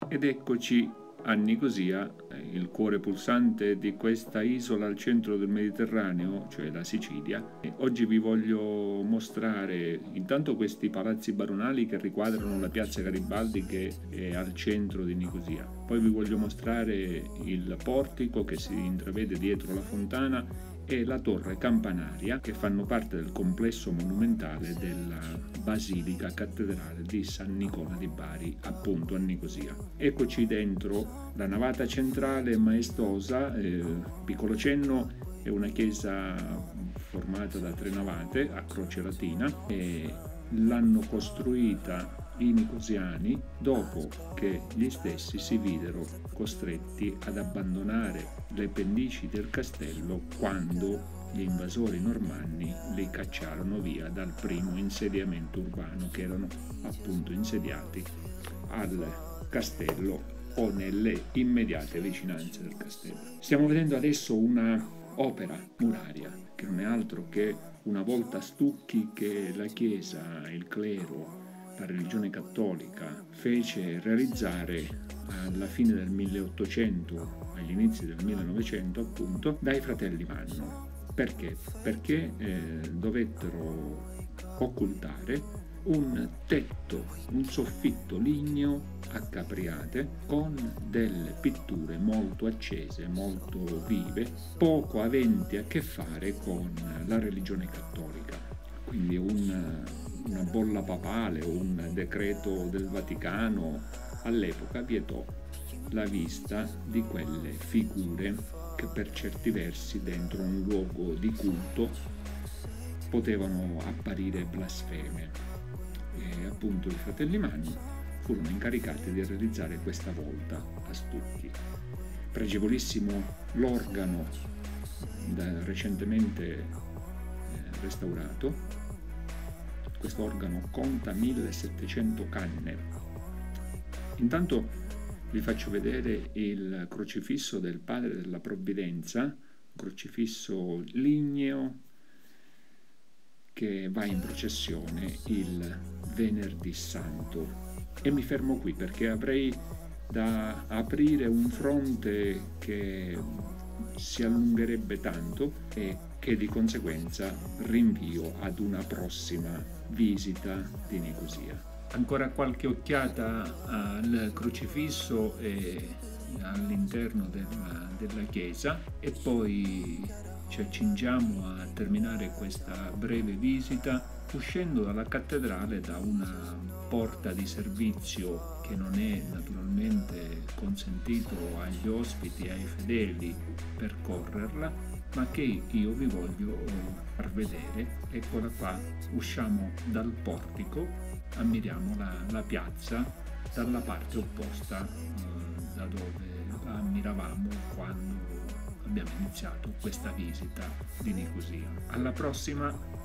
Ed eccoci a Nicosia, il cuore pulsante di questa isola al centro del Mediterraneo, cioè la Sicilia. E oggi vi voglio mostrare intanto questi palazzi baronali che riquadrano la piazza Garibaldi, che è al centro di Nicosia. Poi vi voglio mostrare il portico che si intravede dietro la fontana e la torre campanaria, che fanno parte del complesso monumentale della Basilica Cattedrale di San Nicola di Bari, appunto a Nicosia. Eccoci dentro la navata centrale maestosa, piccolo cenno, è una chiesa formata da 3 navate a croce latina e l'hanno costruita i nicosiani dopo che gli stessi si videro costretti ad abbandonare le pendici del castello quando gli invasori normanni li cacciarono via dal primo insediamento urbano, che erano appunto insediati al castello o nelle immediate vicinanze del castello. Stiamo vedendo adesso una opera muraria che non è altro che una volta a stucchi che la Chiesa, il clero, la religione cattolica fece realizzare alla fine del 1800, agli inizi del 1900 appunto, dai fratelli Manno. Perché? Perché dovettero occultare un tetto, un soffitto ligneo a capriate con delle pitture molto accese, molto vive, poco aventi a che fare con la religione cattolica. Quindi una bolla papale o un decreto del Vaticano all'epoca vietò la vista di quelle figure che per certi versi dentro un luogo di culto potevano apparire blasfeme. E appunto i fratelli Manno furono incaricati di realizzare questa volta a stucchi. Pregevolissimo l'organo recentemente restaurato. Questo organo conta 1700 canne. Intanto vi faccio vedere il crocifisso del Padre della Provvidenza, un crocifisso ligneo che va in processione il Venerdì Santo. E mi fermo qui perché avrei da aprire un fronte che si allungherebbe tanto e che di conseguenza rinvio ad una prossima visita di Nicosia. Ancora qualche occhiata al crocifisso e all'interno della chiesa e poi ci accingiamo a terminare questa breve visita uscendo dalla cattedrale da una porta di servizio che non è naturalmente consentito agli ospiti e ai fedeli percorrerla, ma che io vi voglio far vedere. Eccola qua, usciamo dal portico, ammiriamo la piazza dalla parte opposta da dove la ammiravamo quando abbiamo iniziato questa visita di Nicosia. Alla prossima!